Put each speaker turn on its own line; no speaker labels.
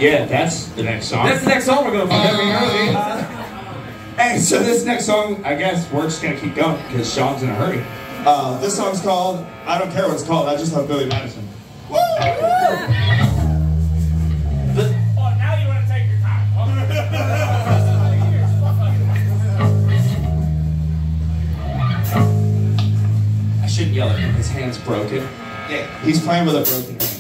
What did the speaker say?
Yeah, that's the next song.
That's the next song we're going to find.
Hey, so this next song, I guess we're just going to keep going because Sean's in a hurry.
This song's called, I don't care what it's called, I just love Billy Madison. Woo!
Now you want to take your time.
I shouldn't yell at him. His hand's broken.
Yeah, he's playing with a broken hand.